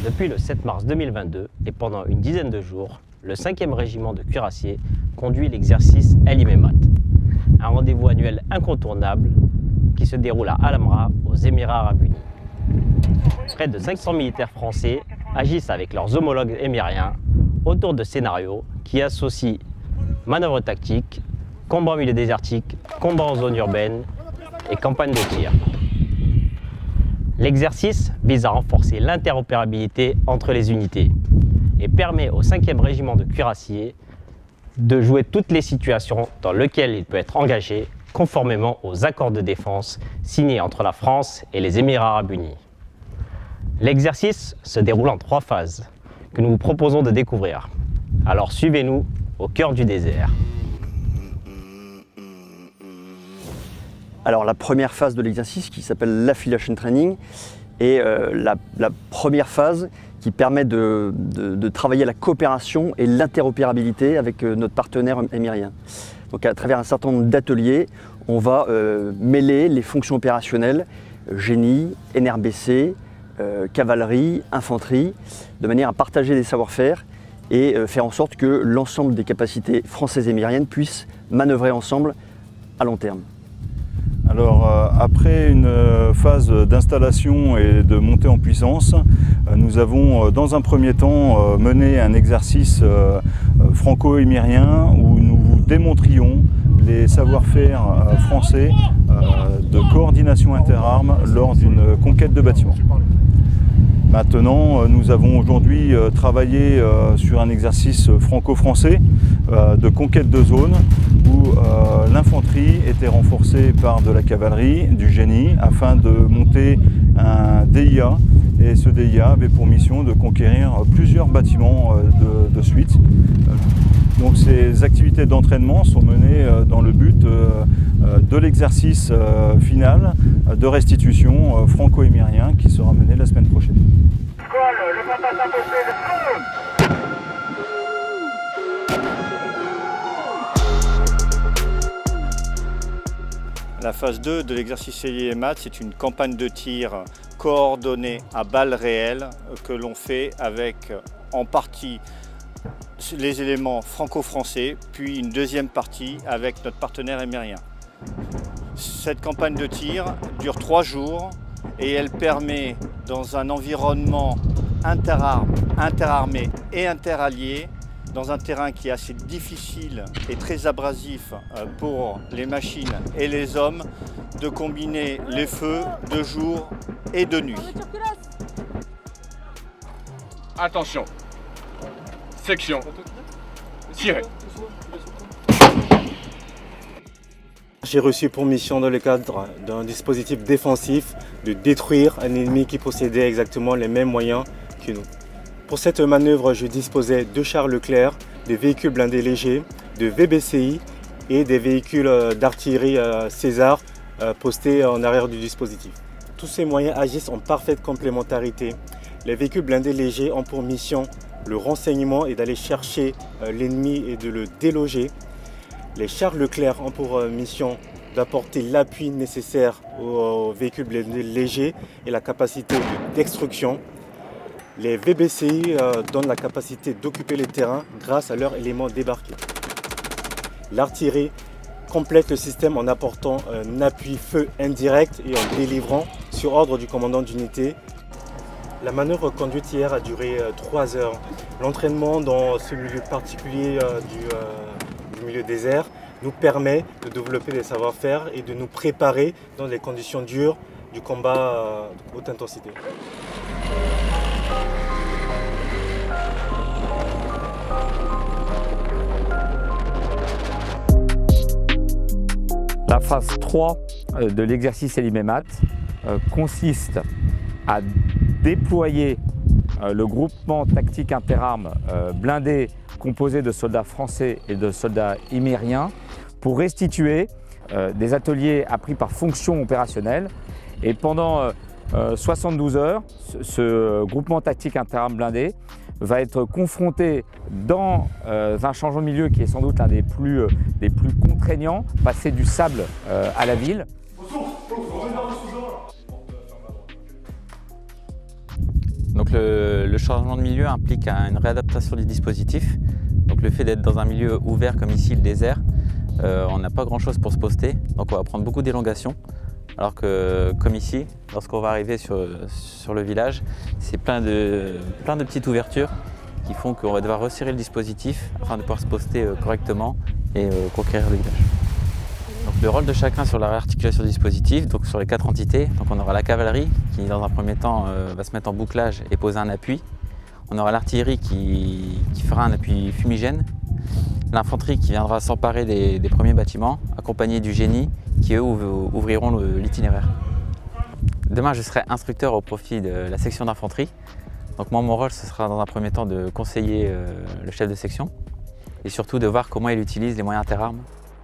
Depuis le 7 mars 2022 et pendant une dizaine de jours, le 5e régiment de cuirassiers conduit l'exercice El Imemat, un rendez-vous annuel incontournable qui se déroule à Al Amra, aux Émirats Arabes Unis. Près de 500 militaires français agissent avec leurs homologues émiriens autour de scénarios qui associent manœuvres tactiques, combats en milieu désertique, combats en zone urbaine et campagnes de tir. L'exercice vise à renforcer l'interopérabilité entre les unités et permet au 5e régiment de cuirassiers de jouer toutes les situations dans lesquelles il peut être engagé conformément aux accords de défense signés entre la France et les Émirats Arabes Unis. L'exercice se déroule en 3 phases que nous vous proposons de découvrir. Alors suivez-nous au cœur du désert. Alors la première phase de l'exercice qui s'appelle l'affiliation training est la première phase qui permet de travailler la coopération et l'interopérabilité avec notre partenaire émirien. Donc à travers un certain nombre d'ateliers, on va mêler les fonctions opérationnelles, génie, NRBC, cavalerie, infanterie, de manière à partager des savoir-faire et faire en sorte que l'ensemble des capacités françaises et émiriennes puissent manœuvrer ensemble à long terme. Alors après une phase d'installation et de montée en puissance, nous avons dans un premier temps mené un exercice franco-émirien où nous vous démontrions les savoir-faire français de coordination interarmes lors d'une conquête de bâtiments. Maintenant, nous avons aujourd'hui travaillé sur un exercice franco-français de conquête de zone où l'infanterie était renforcée par de la cavalerie, du génie, afin de monter un DIA. Et ce DIA avait pour mission de conquérir plusieurs bâtiments de suite. Donc ces activités d'entraînement sont menées dans le but de l'exercice final de restitution franco-émirien qui sera mené la semaine prochaine. La phase 2 de l'exercice El Imemat, c'est une campagne de tir coordonnée à balles réelles que l'on fait avec en partie les éléments franco-français, puis une deuxième partie avec notre partenaire émirien. Cette campagne de tir dure 3 jours et elle permet, dans un environnement interarmes, interarmé et interallié, dans un terrain qui est assez difficile et très abrasif pour les machines et les hommes, de combiner les feux de jour et de nuit. Attention, section, tirez. J'ai reçu pour mission dans le cadre d'un dispositif défensif de détruire un ennemi qui possédait exactement les mêmes moyens que nous. Pour cette manœuvre, je disposais de chars Leclerc, des véhicules blindés légers, de VBCI et des véhicules d'artillerie César postés en arrière du dispositif. Tous ces moyens agissent en parfaite complémentarité. Les véhicules blindés légers ont pour mission le renseignement et d'aller chercher l'ennemi et de le déloger. Les chars Leclerc ont pour mission d'apporter l'appui nécessaire aux véhicules blindés légers et la capacité de destruction. Les VBCI donnent la capacité d'occuper les terrains grâce à leurs éléments débarqués. L'artillerie complète le système en apportant un appui feu indirect et en délivrant sur ordre du commandant d'unité. La manœuvre conduite hier a duré 3 heures. L'entraînement dans ce milieu particulier du milieu désert nous permet de développer des savoir-faire et de nous préparer dans les conditions dures du combat de haute intensité. La phase 3 de l'exercice El Imemat consiste à déployer le groupement tactique interarmes blindé composé de soldats français et de soldats émiriens pour restituer des ateliers appris par fonction opérationnelle. Et pendant 72 heures, ce groupement tactique interarmes blindé va être confronté dans un changement de milieu qui est sans doute l'un des plus contraignants, passer du sable à la ville. Donc le changement de milieu implique une réadaptation du dispositif. Donc le fait d'être dans un milieu ouvert comme ici, le désert, on n'a pas grand chose pour se poster, donc on va prendre beaucoup d'élongation. Alors que comme ici, lorsqu'on va arriver sur le village, c'est plein de petites ouvertures qui font qu'on va devoir resserrer le dispositif afin de pouvoir se poster correctement et conquérir le village. Donc, le rôle de chacun sur la réarticulation du dispositif, donc sur les 4 entités, donc on aura la cavalerie qui dans un premier temps va se mettre en bouclage et poser un appui. On aura l'artillerie qui fera un appui fumigène, l'infanterie qui viendra s'emparer des premiers bâtiments, accompagné du génie qui eux ouvriront l'itinéraire. Demain je serai instructeur au profit de la section d'infanterie. Donc moi mon rôle ce sera dans un premier temps de conseiller le chef de section et surtout de voir comment il utilise les moyens interarmes.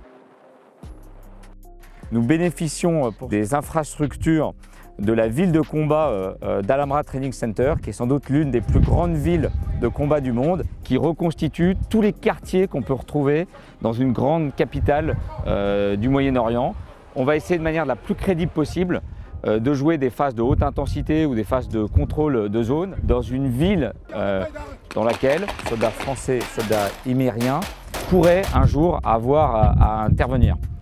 Nous bénéficions des infrastructures de la ville de combat d'Al-Amra Training Center, qui est sans doute l'une des plus grandes villes de combat du monde, qui reconstitue tous les quartiers qu'on peut retrouver dans une grande capitale du Moyen-Orient. On va essayer de manière la plus crédible possible de jouer des phases de haute intensité ou des phases de contrôle de zone dans une ville dans laquelle soldats français, soldats imériens pourraient un jour avoir à intervenir.